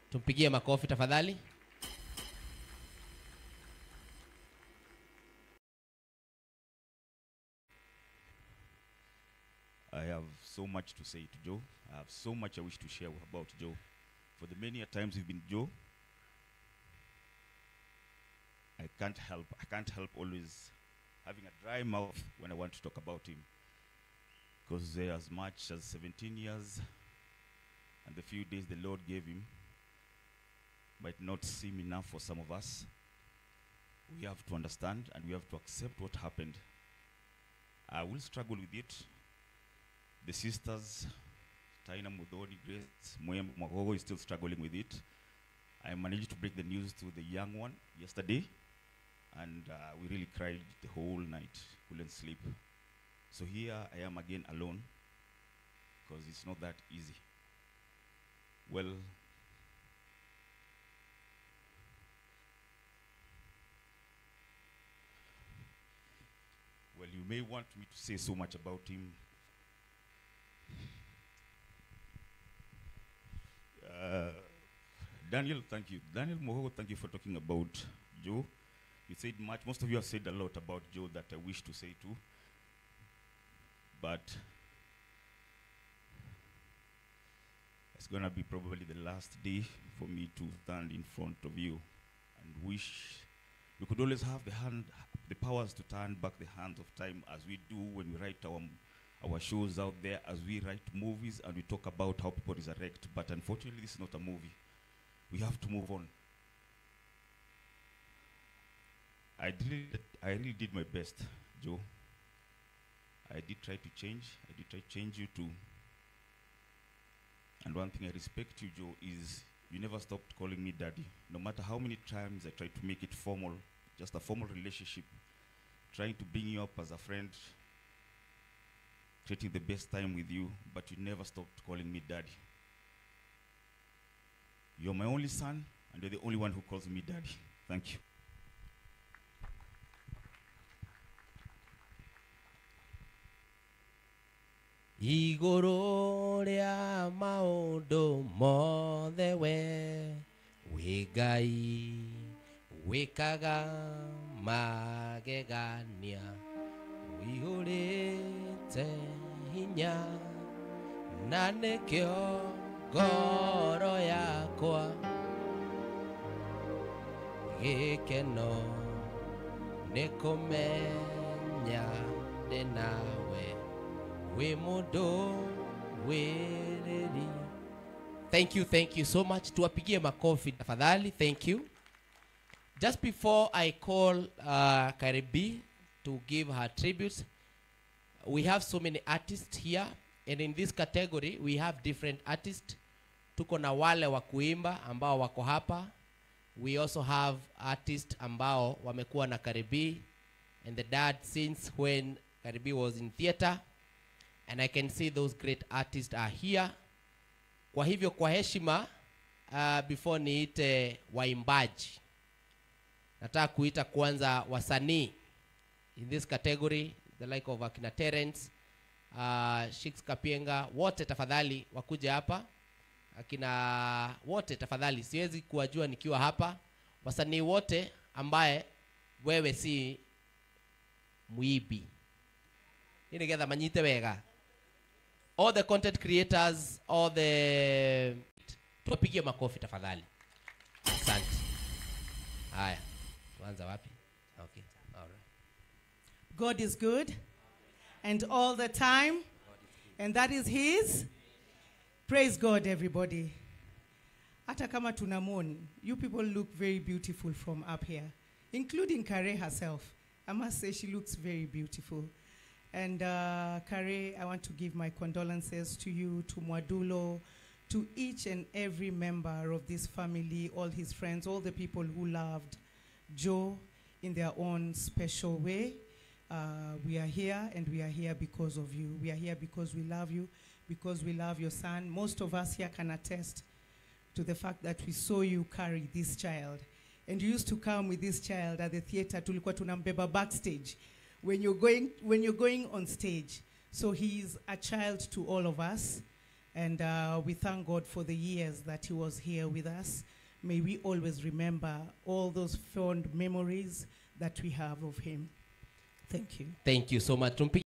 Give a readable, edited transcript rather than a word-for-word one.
Tumpigie makofi tafadhali. I have so much to say to Joe. I have so much I wish to share about Joe. For the many times we've been Joe, I can't help always having a dry mouth when I want to talk about him. Because as much as 17 years and the few days the Lord gave him might not seem enough for some of us. We have to understand and we have to accept what happened. I will struggle with it. The sisters, Taina Mudoni, Grace, Moyem Magogo is still struggling with it. I managed to break the news to the young one yesterday, and we really cried the whole night, couldn't sleep. So here I am again alone, because it's not that easy. Well, you may want me to say so much about him. Daniel, thank you. Daniel Mohogo, thank you for talking about Joe. You said much. Most of you have said a lot about Joe that I wish to say too. But it's going to be probably the last day for me to stand in front of you and wish we could always have the powers to turn back the hands of time as we do when we write our shows out there, as we write movies and we talk about how people resurrect. But unfortunately, this is not a movie. We have to move on. I really did my best, Joe. I did try to change. I did try to change you too. And one thing I respect you, Joe, is you never stopped calling me daddy. No matter how many times I tried to make it formal, just a formal relationship, trying to bring you up as a friend, creating the best time with you, but you never stopped calling me daddy. You're my only son, and you're the only one who calls me daddy. Thank you. Igoro ria maundu mothe we Ngai wikaga magegania wihurite hinya na nikio ngoro yakwa gikeno nikumenya ndi nawe we mundo wereri. Thank you so much. Tuwapigie makofi tafadhali. Thank you. Just before I call Karibi to give her tributes, we have so many artists here, and in this category we have different artists. Tuko na wale wa kuimba ambao wako hapa. We also have artists ambao wamekuwa na Karibi and the dad since when Karibi was in theater, and I can see those great artists are here. Kwa hivyo kwa heshima, before niite waimbaji, nataka kuita kwanza wasanii in this category, the like of akina Terence, Shix Kapienga, wote tafadhali wakuje hapa. Akina wote tafadhali, siwezi kuwajua nikiwa hapa. Wasanii wote ambaye wewe si muibi. Ini getha manyite wega. All the content creators, all the tuwapigie makofi tafadhali. Asante. Haya. Tuanza wapi? Okay. All right. God is good and all the time, and that is his. Praise God, everybody. Hata kama tunamoni, you people look very beautiful from up here, including Kare herself. I must say she looks very beautiful. And Kare, I want to give my condolences to you, to Mwadulo, to each and every member of this family, all his friends, all the people who loved Joe in their own special way. We are here, and we are here because of you. We are here because we love you, because we love your son. Most of us here can attest to the fact that we saw you carry this child. And you used to come with this child at the theater, tulikuwa tunambeba backstage. When you're going on stage. So he is a child to all of us. And we thank God for the years that he was here with us. May we always remember all those fond memories that we have of him. Thank you. Thank you so much.